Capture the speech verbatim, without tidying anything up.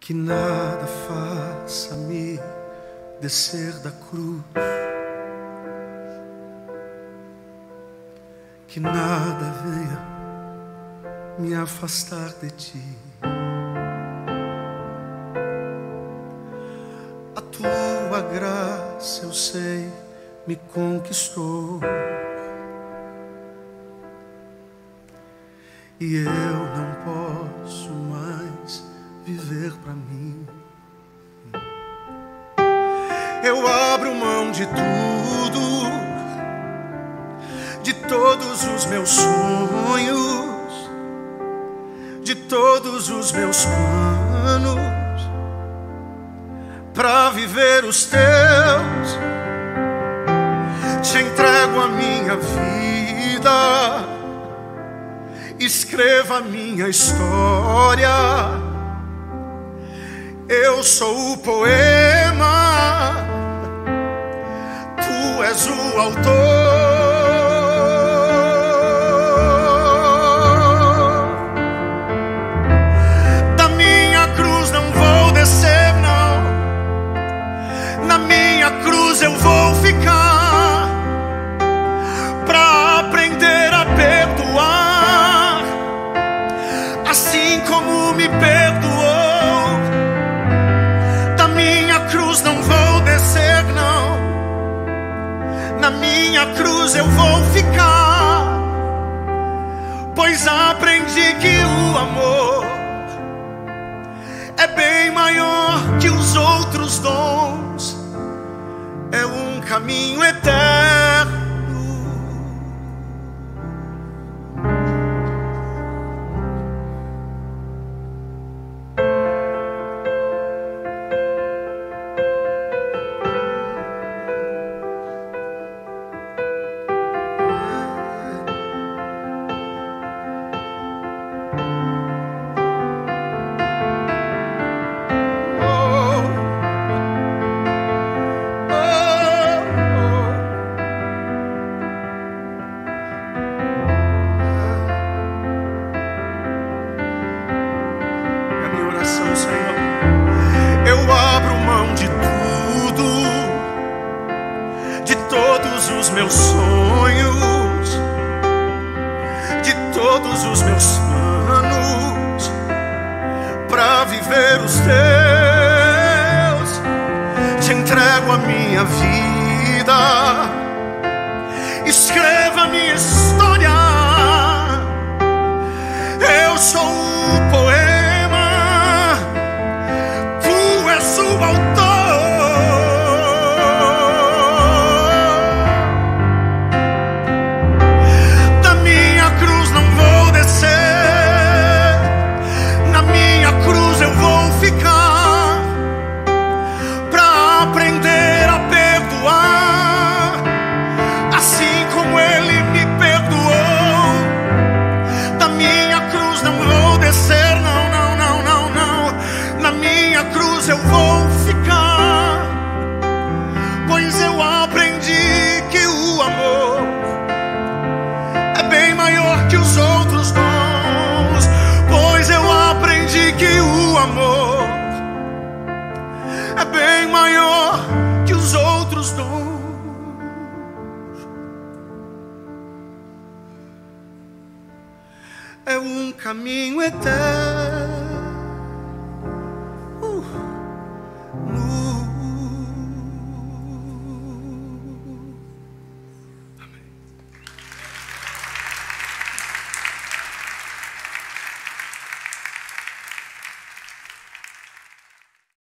que nada faça-me descer da cruz, que nada venha me afastar de ti. A tua graça, eu sei, me conquistou, e eu não posso mais viver pra mim. Eu abro mão de tudo, de todos os meus sonhos, de todos os meus planos, pra viver os teus. Te entrego a minha vida, escreva a minha história. Eu sou o poema, tu és o autor. Da minha cruz não vou descer, não. Na minha cruz eu vou ficar, pra aprender a perdoar, assim como me perdoou. Da minha cruz não vou descer, não. Na minha cruz eu vou ficar, pois aprendi que o amor é bem maior que os outros dons. É um caminho eterno. Senhor, eu abro mão de tudo, de todos os meus sonhos, de todos os meus planos, pra viver os teus. Te entrego a minha vida, escreva a minha história. Eu sou o poema, eu vou ficar, pois eu aprendi que o amor é bem maior que os outros dons. Pois eu aprendi que o amor é bem maior que os outros dons. É um caminho eterno.